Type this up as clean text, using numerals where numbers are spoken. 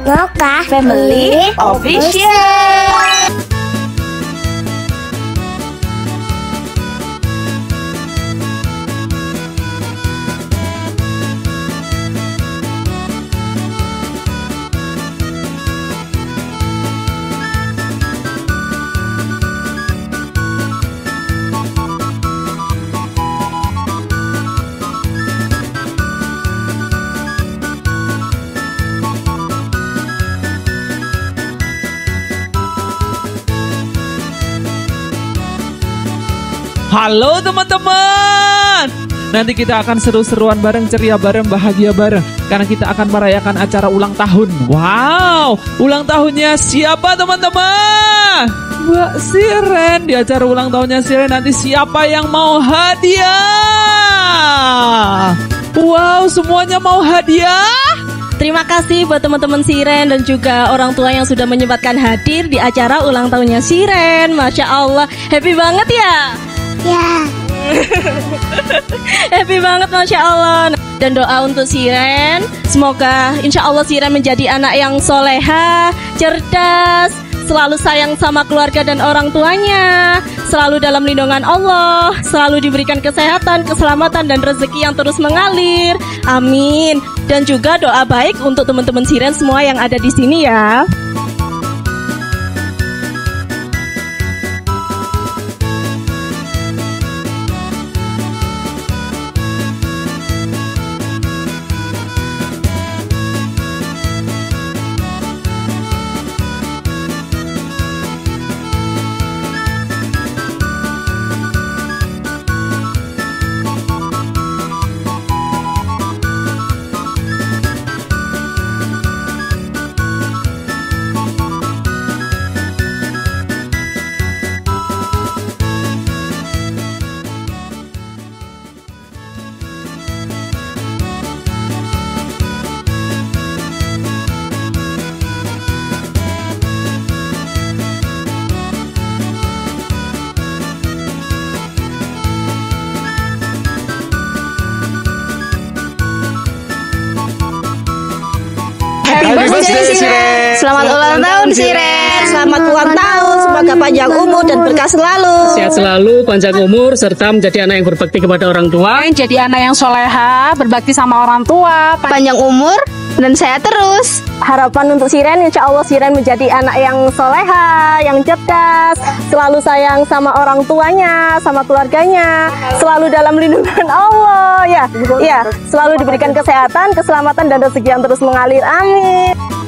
Ngoka Family Official. Halo teman-teman, nanti kita akan seru-seruan bareng, ceria bareng, bahagia bareng, karena kita akan merayakan acara ulang tahun. Wow, ulang tahunnya siapa teman-teman? Mbak Siren. Di acara ulang tahunnya Siren nanti siapa yang mau hadiah? Wow, semuanya mau hadiah? Terima kasih buat teman-teman Siren dan juga orang tua yang sudah menyempatkan hadir di acara ulang tahunnya Siren. Masya Allah, happy banget ya? Ya. Happy banget, Masya Allah. Dan doa untuk Siren, semoga insya Allah Siren menjadi anak yang soleha, cerdas, selalu sayang sama keluarga dan orang tuanya, selalu dalam lindungan Allah, selalu diberikan kesehatan, keselamatan, dan rezeki yang terus mengalir. Amin. Dan juga doa baik untuk teman-teman Siren semua yang ada di sini ya. Happy birthday Siren. Selamat ulang tahun Siren. Selamat ulang tahun. Semoga panjang umur dan berkah selalu. Sehat selalu, panjang umur, serta menjadi anak yang berbakti kepada orang tua. Jadi anak yang soleha, berbakti sama orang tua, Panjang umur dan sehat terus. Harapan untuk Siren, insya Allah Siren menjadi anak yang soleha, yang cerdas, selalu sayang sama orang tuanya, sama keluarganya, selalu dalam lindungan Allah, ya, selalu diberikan kesehatan, keselamatan, dan rezeki yang terus mengalir. Amin.